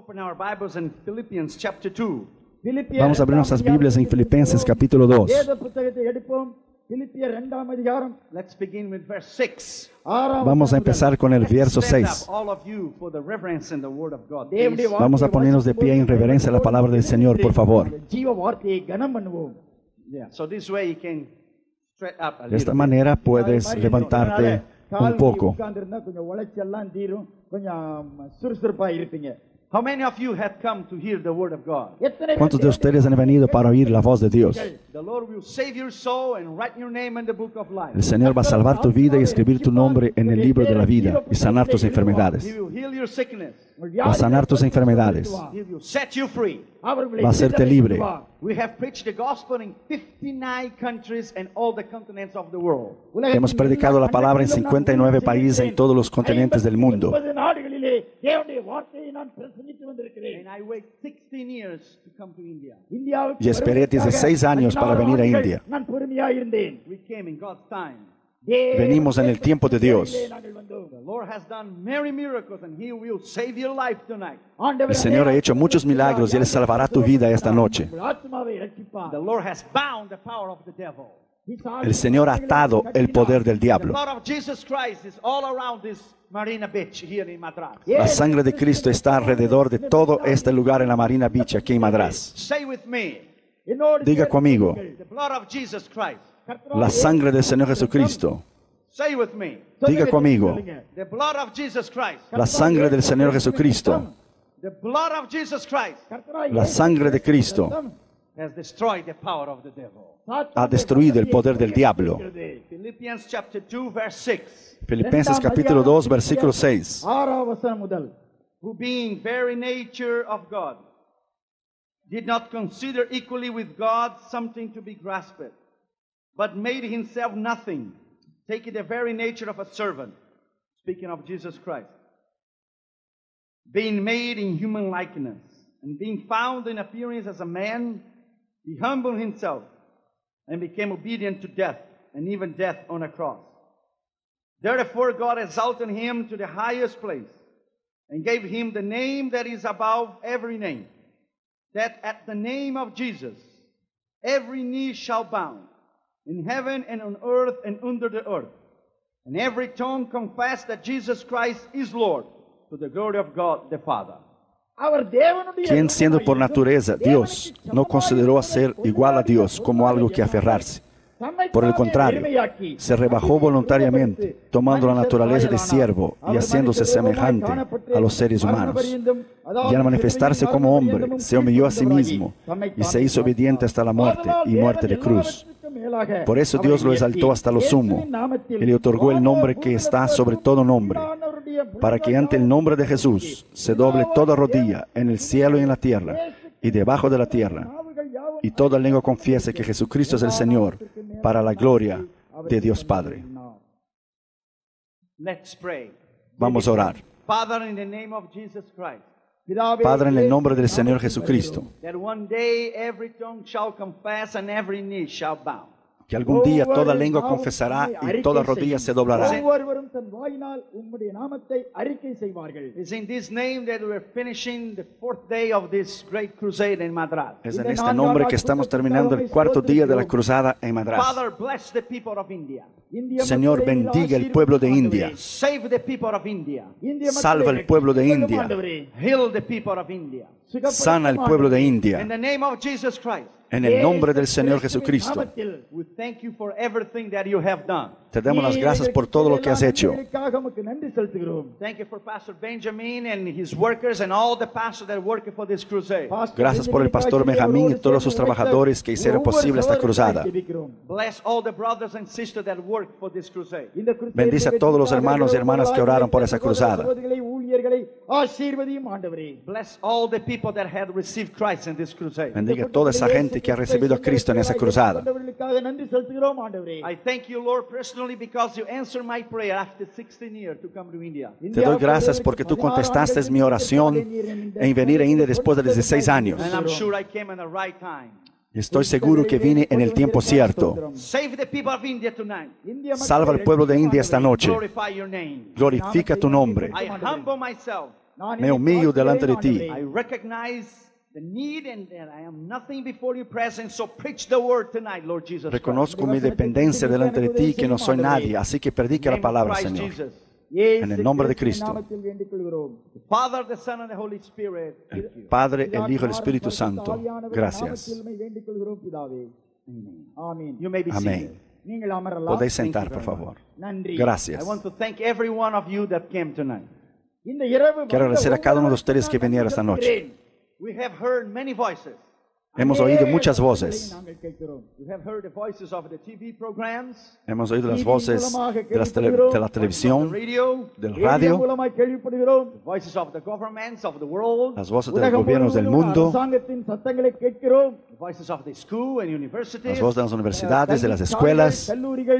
open our Bibles in Philippians chapter 2. Vamos a abrir nuestras Biblias en Filipenses capítulo 2. Let's begin with verse 6. Vamos a empezar con el verso Stand 6. up, all of you, for the reverence in the word of God. Please. Vamos a ponernos de pie en reverencia a la palabra del Señor, por favor. Yeah, so this way you can straight up a De esta little bit. manera puedes levantarte un poco. How many of you had come to hear the word of God? ¿Cuántos de ustedes han venido para oír la voz de Dios? The Lord will save your soul and write your name in the book of life. El Señor va a salvar tu vida y escribir tu nombre en el libro de la vida y sanar tus enfermedades. He will heal your sickness. Va a sanar tus enfermedades. He will set you free. Va a hacerte libre. We have preached the gospel in 59 countries and all the continents of the world. Hemos predicado la palabra en 59 países en todos los continentes del mundo. And I wait 16 years to come to India. Y esperé 16 años para venir a India. We came in God's time. Venimos en el tiempo de Dios. The Lord has done many miracles and He will save your life tonight. El Señor ha hecho muchos milagros y Él salvará tu vida esta noche. The Lord has bound the power of the devil. El Señor ha atado el poder del The diablo. blood of Jesus Christ is all around this Marina Beach here in Madras. La sangre de Cristo está alrededor de todo este lugar en la Marina Beach, aquí en Madras. Say with me, Diga conmigo, the blood of Jesus Christ. la sangre del Señor Jesucristo. Say with me, Diga conmigo, the blood of Jesus Christ. la sangre del Señor Jesucristo. The blood of Jesus Christ La sangre de Cristo has destroyed the power of the devil. ha destruido el poder del diablo. Philippians chapter 2 verse 6. Filipenses capítulo 2, versículo 6. Who being very nature of God, did not consider equally with God something to be grasped, but made himself nothing, taking the very nature of a servant, speaking of Jesus Christ, being made in human likeness, and being found in appearance as a man, he humbled himself, and became obedient to death, and even death on a cross. Therefore God exalted him to the highest place, and gave him the name that is above every name, that at the name of Jesus every knee shall bow, in heaven and on earth and under the earth, and every tongue confess that Jesus Christ is Lord, to the glory of God the Father. Quien siendo por naturaleza Dios, no consideró a ser igual a Dios como algo que aferrarse. Por el contrario, se rebajó voluntariamente, tomando la naturaleza de siervo y haciéndose semejante a los seres humanos. Y al manifestarse como hombre, se humilló a sí mismo y se hizo obediente hasta la muerte y muerte de cruz. Por eso Dios lo exaltó hasta lo sumo y le otorgó el nombre que está sobre todo nombre, para que ante el nombre de Jesús se doble toda rodilla en el cielo y en la tierra y debajo de la tierra, y toda lengua confiese que Jesucristo es el Señor, para la gloria de Dios Padre. Let's pray. Vamos a orar. Father, in the name of Jesus Christ, Padre, en el nombre del Señor Jesucristo, that one day every tongue shall confess and every knee shall bow. que algún día toda lengua confesará y toda rodilla se doblará. It's in this name that we're finishing the 4th day of this great crusade in Madras. Es en este nombre que estamos terminando el cuarto día de la cruzada en Madras. Father, bless the people of India. Señor, bendiga el pueblo de India. Save the people of India. Salva el pueblo de India. Heal the people of India. Sana el pueblo de India. In the name of Jesus Christ. En el nombre del Señor Jesucristo. We thank you for everything that you have done. Te damos las gracias por todo lo que has hecho. Thank you for Pastor Benjamin and his workers and all the pastors that work for this crusade. Gracias por el pastor Benjamín y todos sus trabajadores que hicieron posible esta cruzada. Bless all the brothers and sisters that work for this crusade. Bendice a todos los hermanos y hermanas que oraron por esa cruzada. Bless all the people that had received Christ in this crusade. Bendiga a toda esa gente que ha recibido a Cristo en esa cruzada. I thank you, Lord, personally because you answered my prayer after 16 years to come to India. Te doy gracias porque tú contestaste mi oración en venir a India después de 16 años. And I'm sure I came at the right time. Y estoy seguro que vine en el tiempo cierto. Save the people of India tonight. Salva al pueblo de India esta noche. Glorify your name. Glorifica tu nombre. I humble myself. Me humillo delante de ti. I recognize the need and I am nothing before your presence, so preach the word tonight, Lord Jesus Christ. Reconozco mi dependencia delante de ti, que no soy nadie, así que predica la palabra, Señor. En el nombre de Cristo. The Father, the Son, and the Holy Spirit. El Padre, el Hijo y el Espíritu Santo. Gracias. You may be seated. Amén. Podéis sentar, por favor. Gracias. I want to thank every one of you that came tonight. Quiero agradecer a cada uno de ustedes que vinieron esta noche. We have heard many voices. Hemos oído muchas voces. We have heard the voices of the TV programs, Hemos oído las voces de la televisión, radio, del radio, the voices of the governments of the world, las voces de los gobiernos del mundo, the voices of the school and universities. las voces de las universidades, de las escuelas.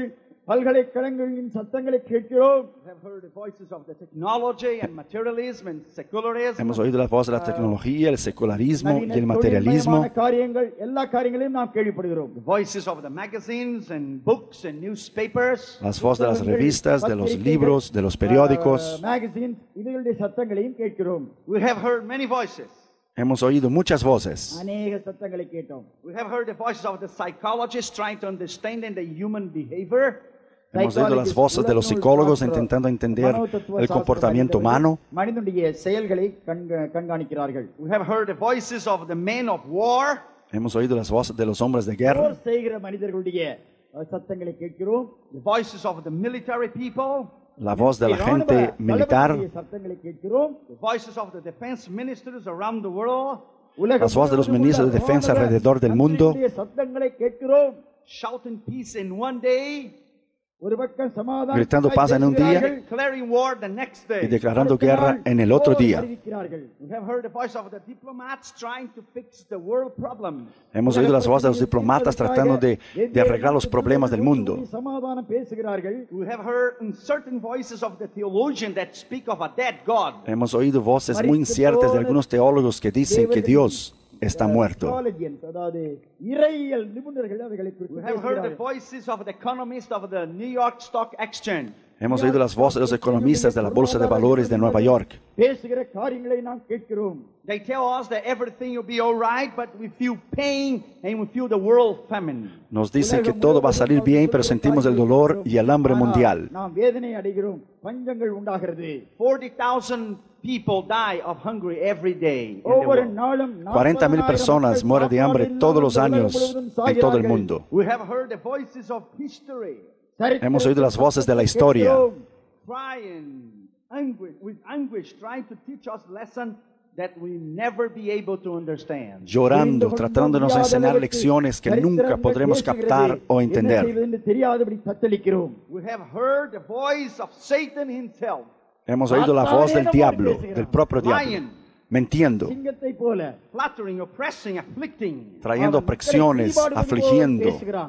We have heard the voices of the technology and materialism and secularism. Hemos oído las voces de la tecnología, el secularismo y el materialismo. The voices of the magazines and books and newspapers. Las voces de las revistas, de los libros, de los periódicos. We have heard many voices. Hemos oído muchas voces. We have heard the voices of the psychologists trying to understand the human behavior. Hemos oído las voces de los psicólogos intentando entender el comportamiento humano. We have heard the voices of the men of war. Hemos oído las voces de los hombres de guerra. The voices of the military people. La voz de la gente militar. The voices of the defense ministers around the world. Las voces de los ministros de defensa alrededor del mundo. Shouting peace in one day. Gritando paz en un día y declarando guerra en el otro día. Hemos oído las voces de los diplomatas tratando de arreglar los problemas del mundo. Hemos oído voces muy inciertas de algunos teólogos que dicen que Dios está muerto. We have heard the voices of the economists of the New York Stock Exchange. Hemos oído las voces de los economistas de la Bolsa de Valores de Nueva York. They tell us that everything will be all right, but we feel pain and we feel the world famine. Nos dicen que todo va a salir bien, pero sentimos el dolor y el hambre mundial. 40,000 people die of hunger every day. 40,000 personas mueren de hambre todos los años en todo el mundo. We have heard the voices of history. Hemos oído las voces de la historia. Crying, with anguish, trying to teach us lesson that we never be able to understand. Llorando, tratándonos de enseñar lecciones que nunca podremos captar o entender. We have heard the voice of Satan himself. Hemos oído la voz del diablo, del propio diablo, mintiendo, flattering, oppressing, afflicting, trayendo opresiones, afligiendo,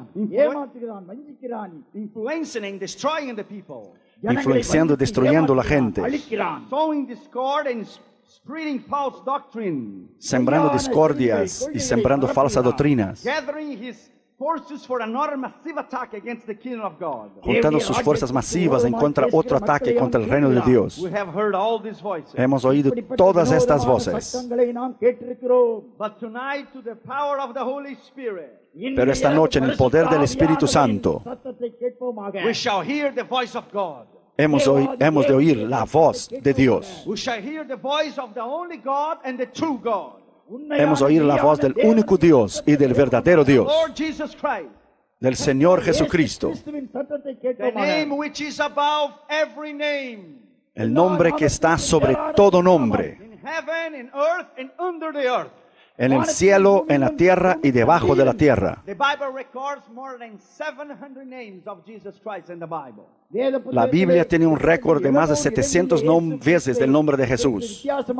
influencing and destroying the people, influenciando y destruyendo la gente, sowing discord and spreading false doctrine, sembrando discordias y sembrando falsas doctrinas, gathering his forces for another massive attack against the kingdom of God. Juntando sus fuerzas masivas en contra otro ataque contra el reino de Dios. We have heard all these voices. Hemos oído todas estas voces. But tonight, to the power of the Holy Spirit, Pero esta noche, en el poder del Espíritu Santo, we shall hear the voice of God. hemos de oír la voz de Dios. We shall hear the voice of the only God and the true God. Hemos de oír la voz del único Dios y del verdadero Dios, Lord Jesus Christ, del Señor Jesucristo, the name which is above every name, el nombre que está sobre todo nombre, in heaven, in earth, and under the earth. en el cielo, en la tierra y debajo de la tierra. The Bible records more than 700 names of Jesus Christ in the Bible. La Biblia tiene un récord de más de 700 veces del nombre de Jesús.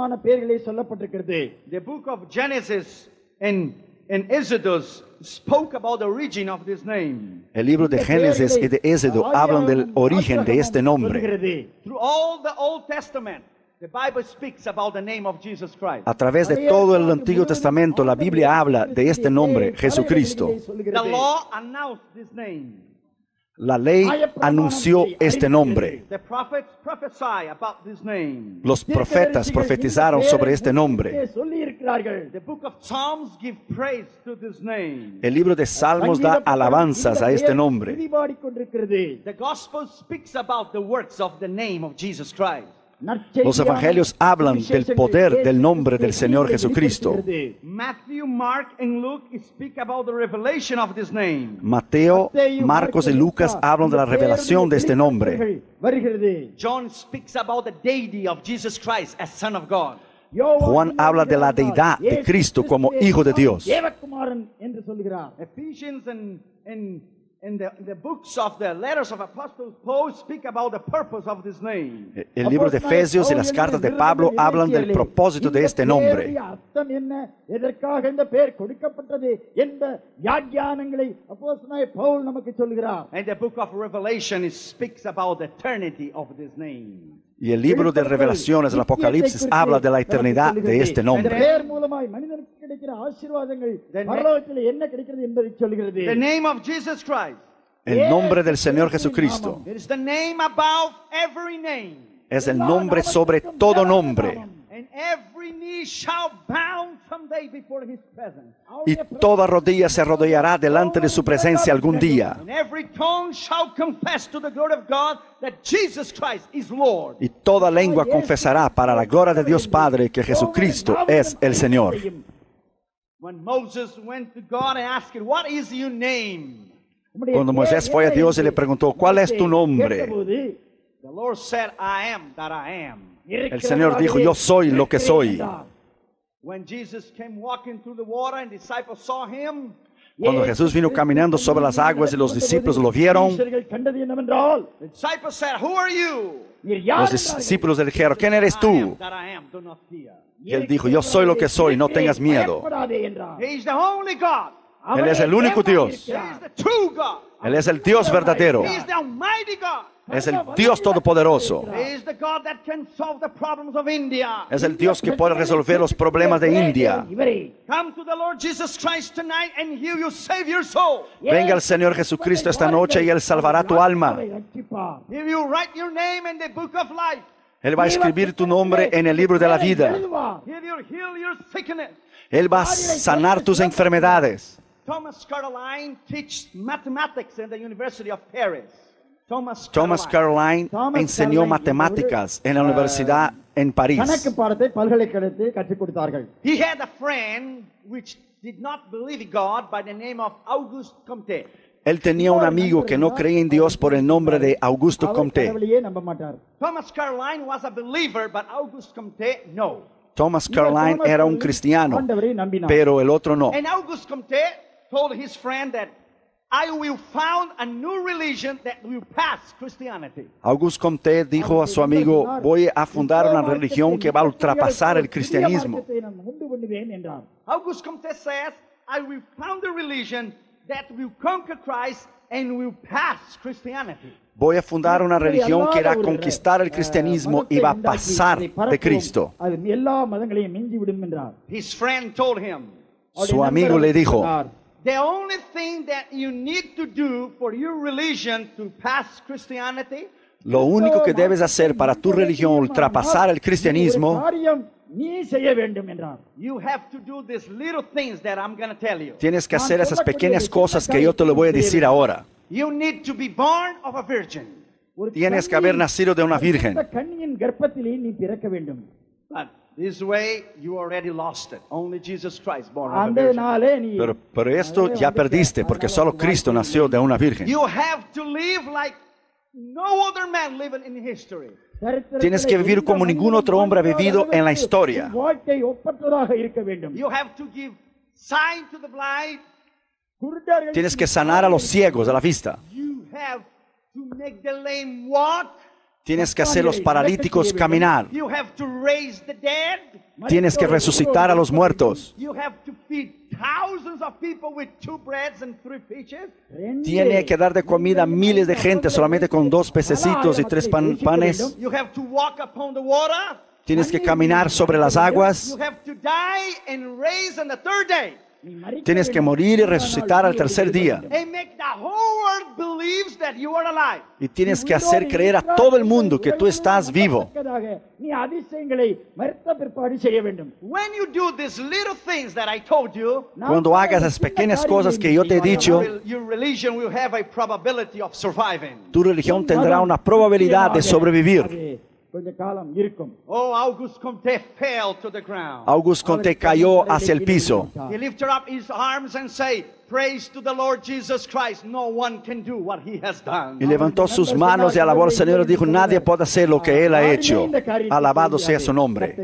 The book of Genesis and Exodus spoke about the origin of this name. El libro de Génesis y de Éxodo hablan del origen de este nombre. Through all the Old Testament, the Bible speaks about the name of Jesus Christ. A través de todo el Antiguo Testamento, la Biblia habla de este nombre, Jesucristo. The law announced this name. La ley anunció este nombre. The prophets prophesy about this name. Los profetas profetizaron sobre este nombre. The book of Psalms give praise to this name. El libro de Salmos da alabanzas a este nombre. The gospel speaks about the works of the name of Jesus Christ. Los evangelios hablan del poder del nombre del Señor Jesucristo. Matthew, Mark, and Luke speak about the revelation of this name. Mateo, Marcos y Lucas hablan de la revelación de este nombre. John speaks about the deity of Jesus Christ as Son of God. Juan habla de la deidad de Cristo como Hijo de Dios. Ephesians and the books of the letters of Apostle Paul speak about the purpose of this name. El libro de Efesios y las cartas de Pablo hablan del propósito de este nombre. And the book of Revelation speaks about the eternity of this name. Y el libro de Revelaciones, el Apocalipsis, habla de la eternidad de este nombre. The name of Jesus Christ. El nombre del Señor Jesucristo It is the name above every name. es el nombre sobre todo nombre. And every knee shall bow someday before his presence. Y toda rodilla se arrodillará delante de su presencia algún día. And every tongue shall confess to the glory of God that Jesus Christ is Lord. Y toda lengua confesará para la gloria de Dios Padre que Jesucristo es el Señor. When Moses went to God and asked, "What is your name?" Cuando Moisés fue a Dios y le preguntó, ¿cuál es tu nombre? The Lord said, "I am that I am." El Señor dijo, yo soy lo que soy. When Jesus came walking through the water and disciples saw him, Cuando Jesús vino caminando sobre las aguas y los discípulos lo vieron, the disciples said, "Who are you?" los discípulos le dijeron, ¿quién eres "I tú? am that I am, do not fear." Y él dijo, yo soy lo que soy, no tengas miedo. He is the only God. Él es el único Dios. He is the true God. Él es el Dios verdadero. He is the almighty God. Es el Dios todopoderoso. He is the God that can solve the problems of India. Es el Dios que puede resolver los problemas de India. Come to the Lord Jesus Christ tonight and He will save your soul. Venga el Señor Jesucristo esta noche y Él salvará tu alma. He will write your name in the book of life. Él va a escribir tu nombre en el libro de la vida. He will heal your sickness. Él va a sanar tus enfermedades. Thomas Caroline teaches mathematics in the University of Paris. Thomas Caroline enseñó matemáticas en la universidad en París. He had a friend which did not believe in God by the name of Auguste Comte. Él tenía un amigo que no creía en Dios por el nombre de Augusto Comte. Thomas Caroline was a believer, but Auguste Comte, no. Thomas Caroline era un cristiano, pero el otro no. And Auguste Comte told his friend that I will found a new religion that will pass Christianity. Auguste Comte dijo a su amigo, voy a fundar una religión que va a ultrapasar el cristianismo. Auguste Comte says, I will found a religion that will conquer Christ and will pass Christianity. Voy a fundar una religión que irá a conquistar el cristianismo y va a pasar de Cristo. His friend told him, Su amigo le dijo, the only thing that you need to do for your religion to pass Christianity, lo único que debes hacer para tu religión ultrapasar el cristianismo, you have to do these little things that I'm going to tell you. tienes que hacer esas pequeñas cosas que yo te lo voy a decir ahora. You need to be born of a virgin. Tienes que haber nacido de una virgen. But this way, you already lost it. Only Jesus Christ born of a virgin. Pero esto ya perdiste porque solo Cristo nació de una virgen. You have to live like no other man living in history. Tienes que vivir como ningún otro hombre ha vivido en la historia. You have to give sight to the blind. Tienes que sanar a los ciegos a la vista. You have to make the lame walk. Tienes que hacer los paralíticos caminar. You have to raise the dead. Tienes que resucitar a los muertos. You have to feed thousands of people with 2 breads and 3 fishes. Tiene que dar de comida a miles de gente solamente con 2 pececitos y 3 panes. You have to walk upon the water. Tienes que caminar sobre las aguas You have to die and raise on the 3rd day. Tienes que morir y resucitar al tercer día. And make the whole world believes that you are alive. Y tienes que hacer creer a todo el mundo que tú estás vivo. When you do these little things that I told you, Cuando hagas las pequeñas cosas que yo te he dicho, your religion will have a probability of surviving. tu religión tendrá una probabilidad de sobrevivir. Oh, Auguste Comte fell to the ground. Auguste Comte cayó hacia el piso. He lifted up his arms and said, "Praise to the Lord Jesus Christ. No one can do what he has done." Y levantó sus manos y alabó al Señor y dijo, nadie puede hacer lo que Él ha hecho. Alabado sea su nombre.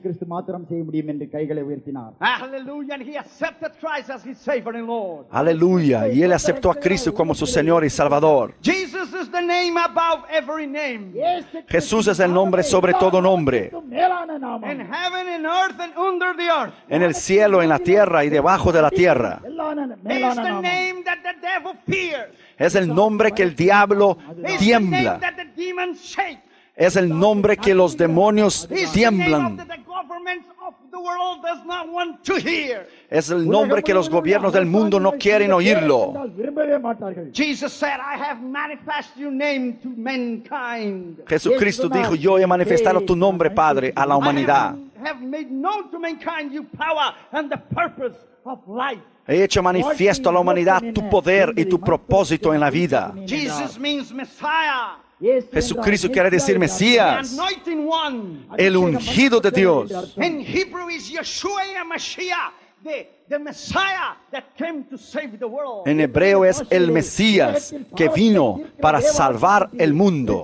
Hallelujah. And he accepted Christ as his Savior and Lord. Aleluya. Y Él aceptó a Cristo como su Señor y Salvador. Jesus is the name above every name. Jesús es el nombre sobre todo nombre. In heaven and earth and under the earth. En el cielo, en la tierra y debajo de la tierra. It is the name that the devil fears. Es el nombre que el diablo It's the name tiembla. that the demons shake. Es el nombre que los demonios It's the name tiemblan. that the governments of the world does not want to hear. Es el nombre que los gobiernos del mundo no quieren oírlo. Jesus said, "I have manifested your name to mankind. Jesucristo dijo, yo he manifestado tu nombre, Padre, a la humanidad. I have made known to mankind your power and the purpose of life." He hecho manifiesto a la humanidad tu poder y tu propósito en la vida. Jesus means Messiah, Jesucristo quiere decir the Mesías, anointing one. el ungido de Dios. In Hebrew is Yeshua HaMashiach, the Messiah that came to save the world. En hebreo es el Mesías que vino para salvar el mundo.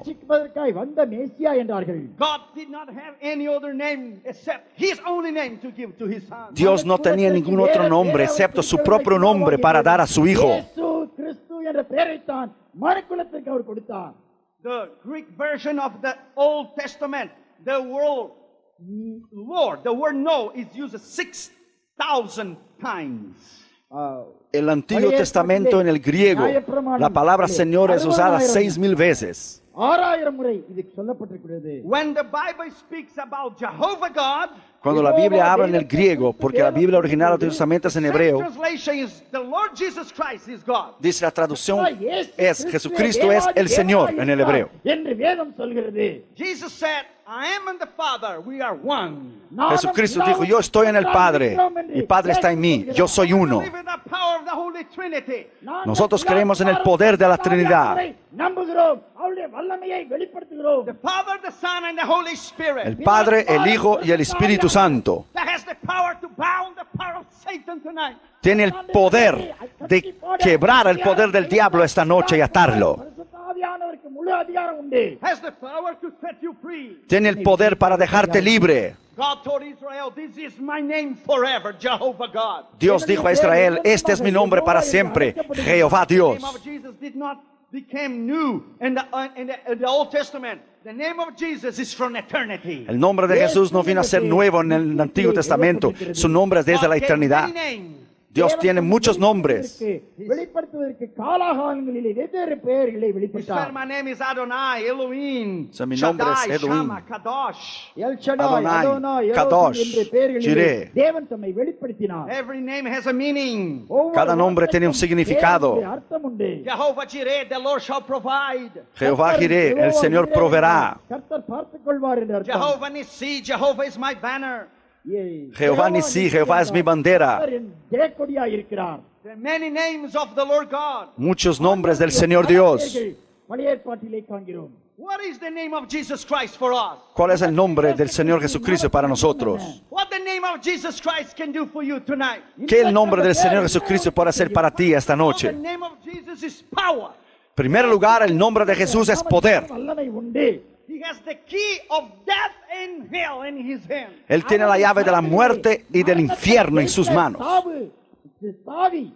God did not have any other name except His only name to give to His Son. Dios no tenía ningún otro nombre excepto su propio nombre para dar a su Hijo. The Greek version of the Old Testament, the word Lord, the word no is used 6,000 times. El Antiguo Testamento en el griego, la palabra Señor es usada 6,000 veces. When the Bible speaks about Jehovah God, Cuando la Biblia habla en el griego, porque la Biblia original del Antiguo Testamento es en hebreo, translation is the Lord Jesus Christ is God. dice la traducción es Jesucristo es el Señor en el hebreo. Jesus said, "I am and the Father, we are one." Jesucristo dijo, yo estoy en el Padre, mi Padre está en mí, yo soy uno. Believe in the power of the Holy Trinity. Nosotros creemos en el poder de la Trinidad, The Father, the Son, and the Holy Spirit. el Padre, el Hijo y el Espíritu Santo. That has the power to bound the power of Satan tonight. Tiene el poder de quebrar el poder del diablo esta noche y atarlo. Has the power to set you free. Tiene el poder para dejarte libre. God told Israel, "This is my name forever, Jehovah God." Dios dijo a Israel, este es mi nombre para siempre, Jehová The name Dios. of Jesus did not become new in the Old Testament. The name of Jesus is from eternity. El nombre de Jesús no vino a ser nuevo en el Antiguo Testamento, su nombre es desde la God gave eternidad. many names. Dios tiene muchos nombres. He said, "My name is Adonai, Elohim, So, mi nombre es Shaddai, Elohim. Shama, Kadosh." Adonai, Kadosh, Jireh. Every name has a meaning. Cada nombre tiene un significado. Jehovah Jireh, the Lord shall provide. Jehová Jireh, el Señor proveerá. Jehovah Nissi, Jehovah is my banner. Jehová Nissi, Jehová es mi bandera. There are many names of the Lord God. Muchos nombres del Señor Dios. What is the name of Jesus Christ for us? ¿Cuál es el nombre del Señor Jesucristo para nosotros? What the name of Jesus Christ can do for you tonight? ¿Qué el nombre del Señor Jesucristo puede hacer para ti esta The noche? name of Jesus is power. En primer lugar, el nombre de Jesús es poder. He has the key of death and hell in his hand. Él tiene la llave de la muerte y del infierno en sus manos. He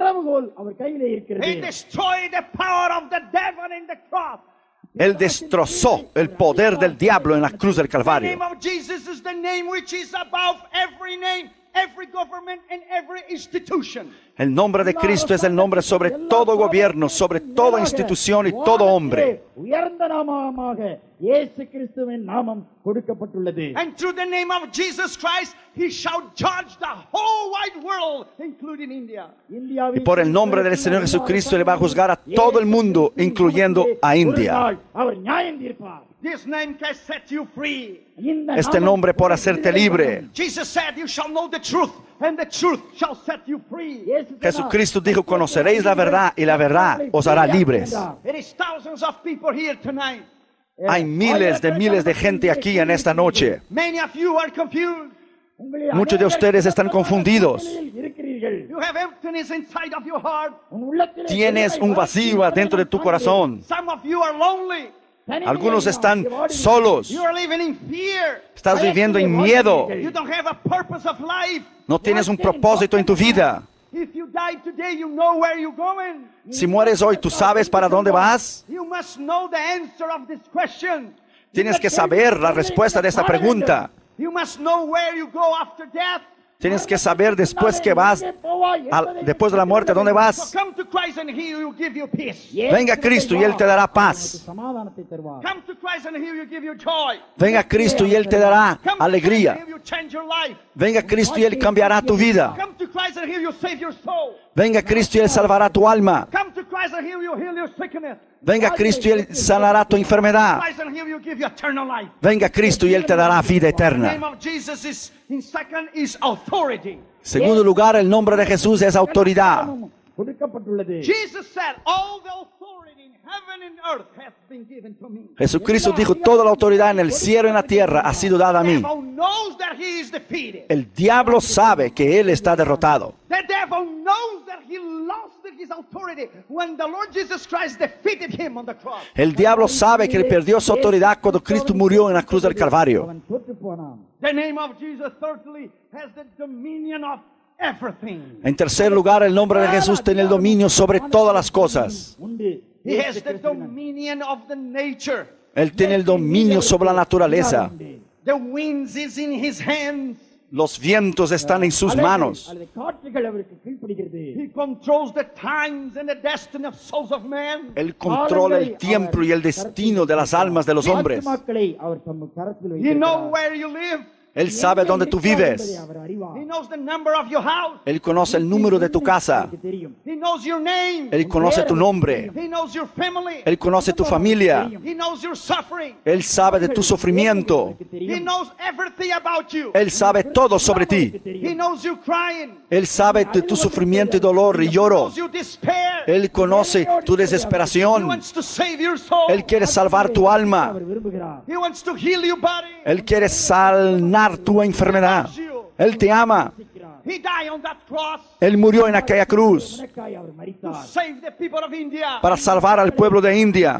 destroyed the power of the devil in the cross. Él destrozó el poder del diablo en la cruz del The Calvario. name of Jesus is the name which is above every name, every government, and every institution. El nombre de Cristo es el nombre sobre todo gobierno, sobre toda institución y todo hombre. And through the name of Jesus Christ, He shall judge the whole wide wide world, including India. Y por el nombre del Señor Jesucristo le va a juzgar a todo el mundo, incluyendo a India. This name can set you free. Este nombre por hacerte libre. Jesus said, you shall know the truth, and the truth shall set you free. Jesucristo dijo, conoceréis la verdad y la verdad os hará libres. There is thousands of people here tonight. Hay miles de gente aquí en esta noche. Many of you are confused. Muchos de ustedes están confundidos. You have emptiness inside of your heart. Tienes un vacío dentro de tu corazón. Some of you are lonely. Algunos están solos. You are living in fear. Estás viviendo en miedo. You don't have a purpose of life. No tienes un propósito en tu vida. If you die today, you know where you're going. Si mueres hoy, ¿tú sabes para dónde vas? You must know the answer of this question. Tienes que saber la respuesta de esta pregunta. You must know where you go after death. Tienes que saber después que vas, después de la muerte, ¿dónde vas? So come to Christ and He will give you peace. Venga a Cristo y Él te dará paz. Come to Christ and He will give you joy. Venga a Cristo y Él te dará Come to alegría. Christ and He will change your life. Venga a Cristo y Él cambiará tu vida. Come to Christ and He will save your soul. Venga a Cristo y Él salvará tu alma. Come to Christ and He will heal your sickness. Venga a Cristo y Él sanará tu enfermedad. Christ and He will give you eternal life. Venga a Cristo y Él te dará vida The name eterna. of Jesus is, in second, is authority. Segundo lugar, el nombre de Jesús es autoridad. Jesus said, all the authority in heaven and earth has been given to me. Jesucristo dijo, toda la autoridad en el cielo y en la tierra ha sido dada a The mí. devil knows that he is defeated. El diablo sabe que Él está derrotado. The devil knows that he lost his authority when the Lord Jesus Christ defeated him on the cross. El diablo sabe que Él perdió su autoridad cuando Cristo murió en la cruz del Calvario. The name of Jesus, thirdly, has the dominion of everything. En tercer lugar, el nombre de Jesús tiene el dominio sobre todas las cosas. He has the dominion of the nature. Él tiene el dominio sobre la naturaleza. The winds is in his hands. Los vientos están en sus manos. He controls the times and the destiny of souls of man. Él controla el tiempo y el destino de las almas de los hombres. He knows where you live. Él sabe dónde tú vives. He knows the number of your house. Él conoce el número de tu casa. He knows your name. Él conoce tu nombre. He knows your family. Él conoce tu familia. He knows your suffering. Él sabe de tu sufrimiento. He knows everything about you. Él sabe todo sobre ti. He knows you crying. Él sabe de tu sufrimiento y dolor y He lloro. knows you despair. Él conoce tu He desesperación. wants to save your soul. Él quiere salvar tu alma. He wants to heal your body. Él quiere sanar tu enfermedad. Él te ama. He died on that cross Él murió en aquella cruz to save the people of India. para salvar al pueblo de India.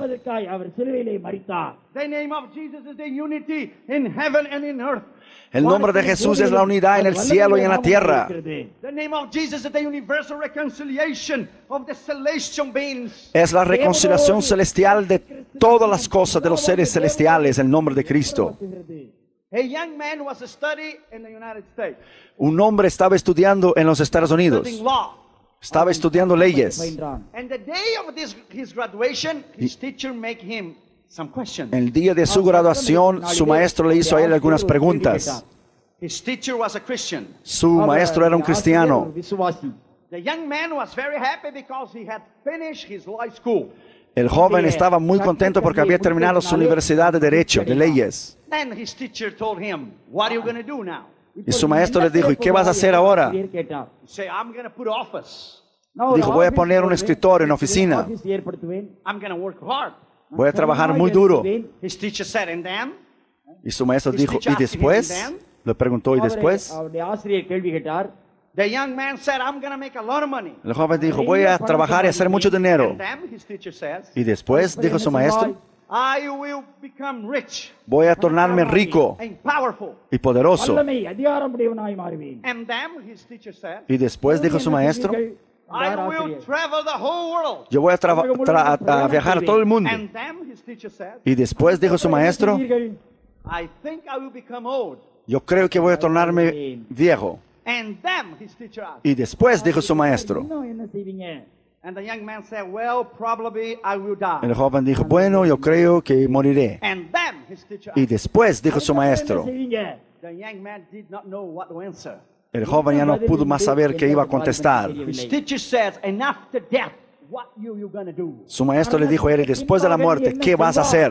The name of Jesus is the unity in heaven and in earth. El nombre de Jesús es la unidad en el cielo y en la tierra. The name of Jesus is the universal reconciliation of the celestial beings. Es la reconciliación celestial de todas las cosas de los seres celestiales, el nombre de Cristo. A young man was studying in the United States, Un hombre estaba estudiando en los Estados Unidos. studying law. Estaba estudiando leyes. And the day of his graduation, his teacher made him some questions. El día de su graduación, su maestro le hizo a él algunas preguntas. His teacher was a Christian. Su maestro era un cristiano. The young man was very happy because he had finished his law school. El joven estaba muy contento porque había terminado su universidad de Derecho, de leyes. Then his teacher told him, what are you going to do now? Y su maestro le dijo, ¿y qué vas a hacer ahora? He said, I'm going to put office. Dijo, voy a poner un escritorio en oficina. I'm going to work hard. Voy a trabajar muy duro. His teacher said, and then? Y su maestro dijo, ¿y después? Le preguntó, ¿y después? The young man said, I'm going to make a lot of money. El joven dijo, voy a trabajar y hacer mucho dinero. And then his teacher says, Y después, dijo su maestro, I will become rich voy a tornarme rico and powerful. y poderoso. And then his teacher said, Y después, dijo su maestro, I will travel the whole world. yo voy a viajar a todo el mundo. And then his teacher said, Y después, dijo su maestro, I think I will become old. yo creo que voy a tornarme viejo. And then his teacher asked, Y después, dijo su maestro. and the young man said, well, probably I will die. El joven dijo, bueno, yo creo que moriré. And then his teacher Y asked, después, dijo su maestro. the young man did not know what to answer. El joven ya no pudo más saber qué iba a contestar. His teacher says, and after death, what you gonna do? Su maestro le dijo a él, después de la muerte, ¿qué vas a hacer?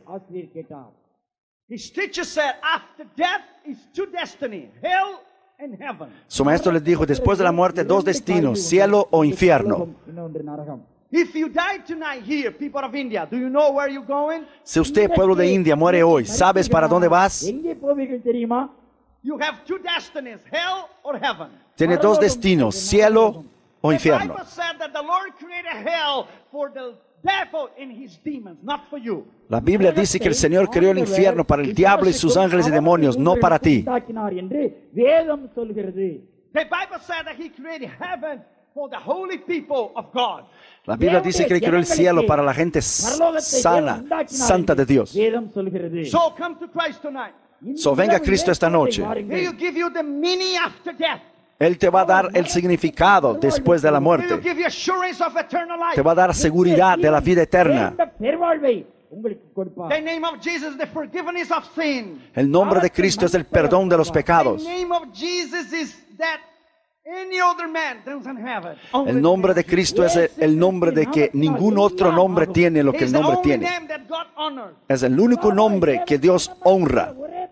His teacher said, after death is two destiny, hell and heaven. Su maestro le dijo, después de la muerte, dos destinos, cielo o infierno. If you die tonight here, people of India, do you know where you're going? Si usted, pueblo de India, muere hoy, ¿sabes para dónde vas? You have two destinies, hell or heaven. Tiene dos destinos, cielo o The infierno. Bible said that the Lord created hell for the devil and his demons, not for you. La Biblia dice que el Señor creó el infierno para el diablo y sus ángeles y demonios, no para ti. The Bible said that He created heaven for the holy people of God. La Biblia dice que Él creó el cielo para la gente sana, santa de Dios. So come to Christ tonight. So venga a Cristo esta noche. He'll give you the meaning after death. Él te va a dar el significado después de la He'll muerte. give you assurance of eternal life. Te va a dar seguridad de la vida eterna. The name of Jesus, the forgiveness of sin. El nombre de Cristo es el perdón de los pecados. The name of Jesus is that any other man doesn't have it. El nombre de Cristo es el nombre de que ningún otro nombre tiene lo que el It's the nombre only tiene. name that God honors. Es el único nombre que Dios honra.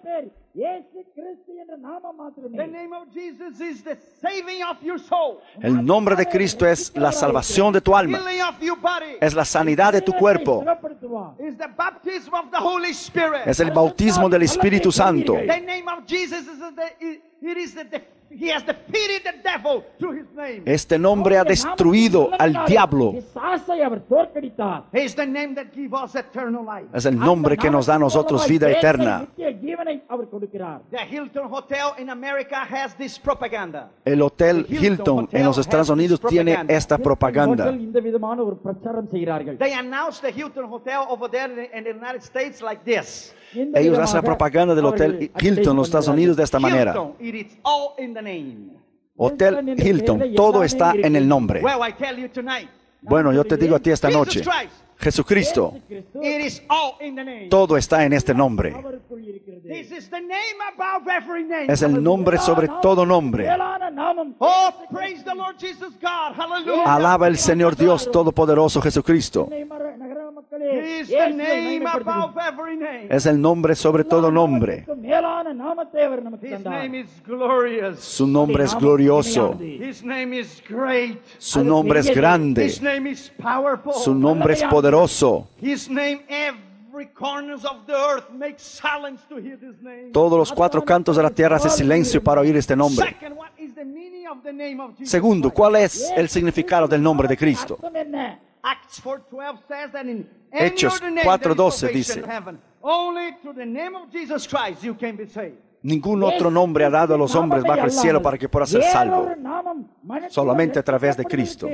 The name of Jesus is the saving of your soul, El nombre de Cristo es la salvación de tu alma. healing of your body. Es la sanidad de tu cuerpo. Is the baptism of the Holy Spirit. Es el bautismo del Espíritu Santo. The name of Jesus He has defeated the devil through His name. Este nombre ha destruido al diablo. It's the name that gives us eternal life. Es el nombre que nos da a nosotros vida eterna. The Hilton Hotel in America has this propaganda. El Hotel Hilton en los Estados Unidos tiene esta propaganda. They announced the Hilton Hotel over there in the United States like this. Ellos hacen la propaganda del Hotel Hilton en los Estados Unidos de esta manera. Hilton, it is all in the name. Hotel Hilton, todo está en el nombre. Well, I tell you tonight, Bueno, yo te digo a ti esta Jesus noche, Christ, Jesucristo, it is all in the name. todo está en este nombre. This is the name above every name. Es el nombre sobre todo nombre. Oh, praise the Lord Jesus God. Hallelujah. Alaba el Señor Dios Todopoderoso Jesucristo. He is the name above every name. Es el nombre sobre todo nombre. His name is glorious. Su nombre es glorioso. His name is great. Su nombre es grande. His name is powerful. Su nombre es poderoso. His name, every corners of the earth makes silence to hear this name. Todos los cuatro cantos de la tierra hacen silencio para oír este nombre. Second, what is the meaning of the name of Jesus? Segundo, ¿cuál es el significado del nombre de Cristo? Acts 4:12 says that in Hechos any other name there is 4:12 salvation dice, in heaven. Only through the name of Jesus Christ you can be saved. Ningún otro nombre ha dado a los hombres bajo el cielo para que pueda ser salvo. Solamente a través de Cristo.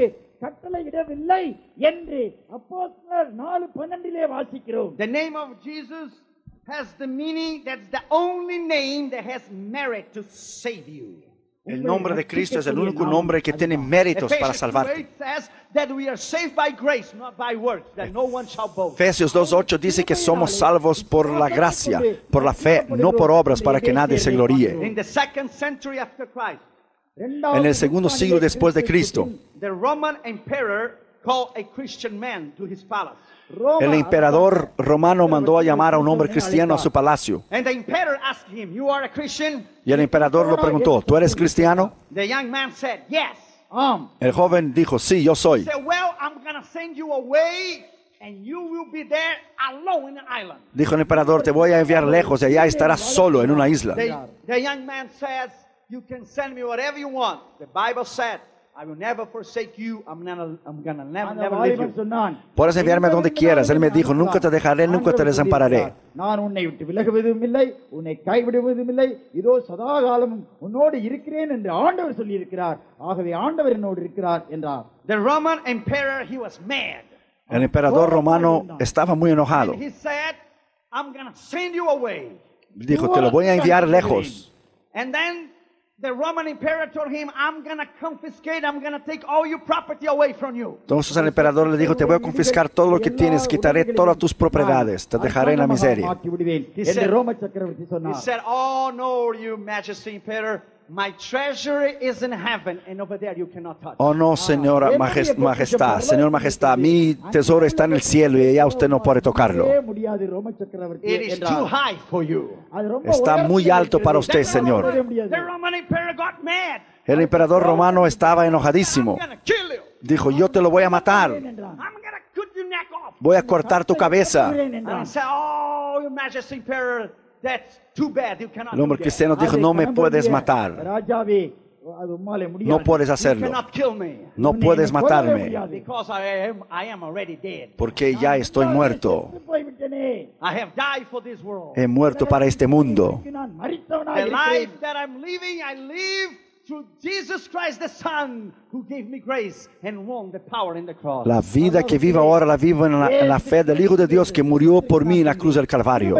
The name of Jesus has the meaning that's the only name that has merit to save you. El nombre de Cristo es el único nombre que tiene méritos para salvarte. Ephesians 2:8 says that we are saved by grace, not by works, that no one shall boast. Efesios 2:8 dice que somos salvos por la gracia, por la fe, no por obras para que nadie se gloríe. In the second century after Christ, En el segundo siglo después de Cristo, the Roman emperor called a Christian man to his palace. el emperador romano mandó a llamar a un hombre cristiano a su palacio. And the emperor asked him, "You are a Christian?" Y el emperador lo preguntó, ¿tú eres cristiano? The young man said, "Yes." El joven dijo, sí, yo soy. He said, "Well, I'm going to send you away and you will be there alone in an island." Dijo el emperador, te voy a enviar lejos y allá estarás solo en una isla. The young man says, "You can send me whatever you want." The Bible said, "I will never forsake you. I'm gonna never leave you." Puedes enviarme a donde quieras. Él me dijo, nunca te dejaré, nunca te desampararé. நான் உன்னை விட்டு விலகுவதும் இல்லை, உன்னை கைவிடுவதும் இல்லை, இதோ சதா காலமும் உன்னோடு இருக்கிறேன் என்று ஆண்டவர் சொல்லி இருக்கிறார். ஆகவே ஆண்டவர் என்னோடு இருக்கிறார் என்றார். The Roman emperor, he was mad. El emperador romano estaba muy enojado. He said, "I'm gonna send you away." Dijo, te lo voy a enviar lejos. And then the Roman emperor told him, "I'm gonna confiscate, I'm gonna take all your property away from you." Entonces el emperador le dijo, te voy a confiscar todo lo que tienes, quitaré todas tus propiedades, te dejaré en la miseria. ஆக்கி விடுவேன் என்று ரோம சக்கரவர்த்தி He சொன்னார். said, "Oh no, your majesty emperor, My treasure is in heaven, and over there you cannot touch. Oh no, Señora Majestad, Señor Majestad, mi tesoro está en el cielo y allá usted no puede tocarlo. It is too high for you. Está muy alto para usted, Señor. The Roman Emperor got mad. El emperador romano estaba enojadísimo. I'm gonna kill you. Dijo, yo te lo voy a matar. I'm gonna cut your neck off. Voy a cortar tu cabeza. And I said, oh, your majesty, emperor, that's too bad. You cannot El do hombre that. cristiano dijo, no me puedes matar. No puedes You hacerlo. cannot kill me. No puedes matarme. Because I am already dead. Porque ya estoy muerto. I have died for this world. He muerto para este mundo. The life that I'm living, I live through Jesus Christ the Son, who gave me grace and won the power in the cross. La vida que vivo ahora la vivo en la fe del Hijo de Dios que murió por mí en la cruz del Calvario.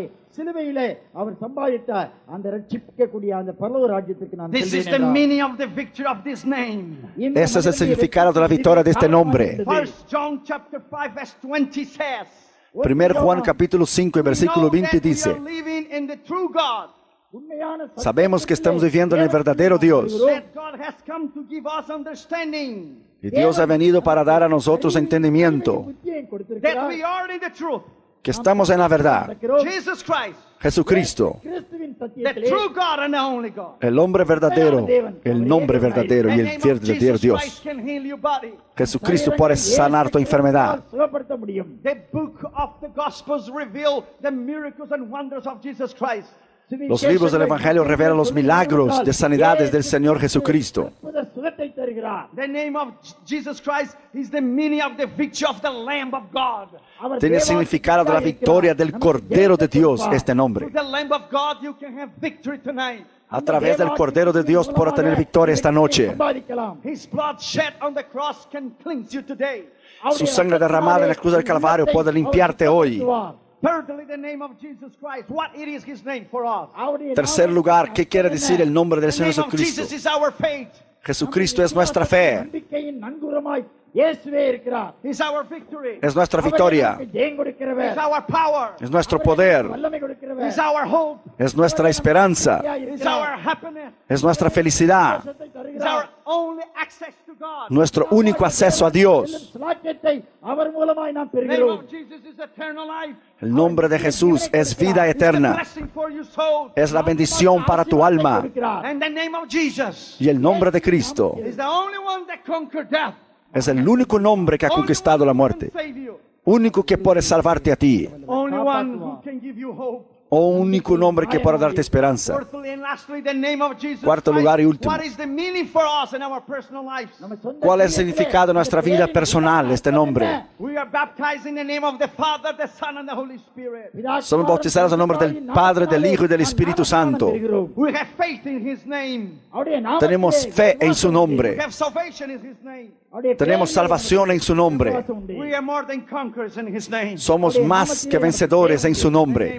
This is the meaning of the victory of this name. Ese es el significado de la victoria de este nombre. 1 John chapter 5 verse 20 says, 1 Juan capítulo 5 y versículo 20 dice, we are living in the true God. sabemos que estamos viviendo en el verdadero Dios. That God has come to give us understanding. Y Dios ha venido para dar a nosotros entendimiento, That we are in the truth. que estamos en la verdad. Jesus Christ, Jesucristo, the true God and the only God. el hombre verdadero, el nombre verdadero y The el name of verdadero Jesus Dios. Christ can heal your body. Jesucristo puede sanar tu enfermedad. The book of the Gospels reveal the miracles and wonders of Jesus Christ. Los libros del Evangelio revelan los milagros de sanidades del Señor Jesucristo. The name of Jesus Christ is the meaning of the victory of the Lamb of God. Tiene el significado de la victoria del Cordero de Dios, este nombre. Through the Lamb of God you can have victory tonight. A través del Cordero de Dios podrá tener victoria esta noche. His blood shed on the cross can cleanse you today. Su sangre derramada en la cruz del Calvario puede limpiarte hoy. Thirdly, the name of Jesus Christ. What it is His name for us? Tercer lugar, ¿qué quiere decir el nombre del The Señor name of Jesucristo? Jesus is our faith. Jesucristo es nuestra fe, Is our victory. es nuestra victoria, Is our power. es nuestro poder, Is our hope. es nuestra esperanza, Is our happiness. es nuestra felicidad, Is our only access to God. nuestro único acceso a Dios. The name of Jesus is eternal life. El nombre de Jesús es vida It's the eterna, blessing for your soul. es la bendición para tu alma. And the name of Jesus Y el nombre de Cristo is the only one that conquered death. es el único nombre que ha conquistado la muerte, único que puede salvarte a ti, Only one who can give you hope. o único nombre que puede darte esperanza. Fourthly and lastly, the name of Jesus Cuarto Christ. lugar y último. What is the meaning for us in our personal lives? ¿Cuál es el significado de nuestra vida personal de este nombre? We are baptized in the name of the Father, the Son, and the Holy Spirit. Somos bautizados en el nombre del Padre, del Hijo y del Espíritu Santo. We have faith in His name. Tenemos fe en su We nombre. have salvation in His name. Tenemos salvación en su nombre. We are more than conquerors in His name. Somos más que vencedores en su nombre.